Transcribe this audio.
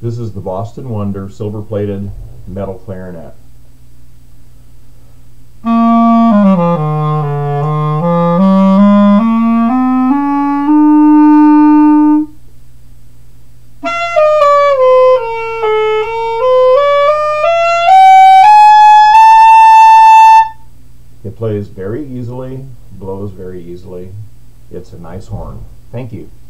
This is the Boston Wonder silver-plated metal clarinet. It plays very easily, blows very easily. It's a nice horn. Thank you.